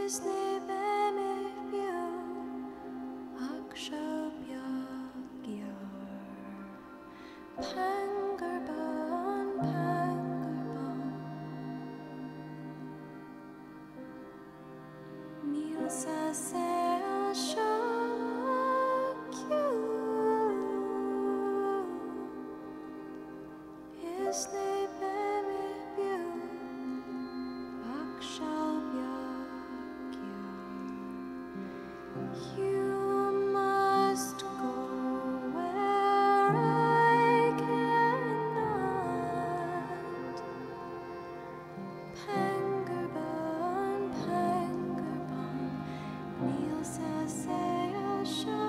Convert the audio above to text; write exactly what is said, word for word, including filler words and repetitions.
Pangur bon, Pangur bon. Mil sa se a shock you. Is ne beme bu ak shall byak you. You must go where I cannot. Pangur bon, Pangur bon. Nil sa se a shock.